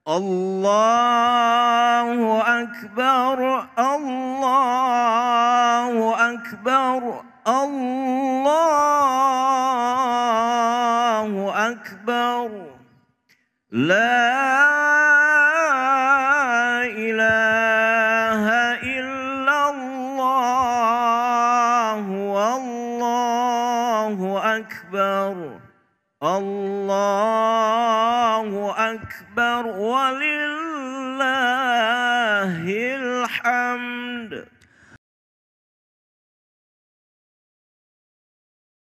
الله أكبر الله أكبر الله أكبر لا إله إلا الله والله أكبر الله أكبر ولله الحمد.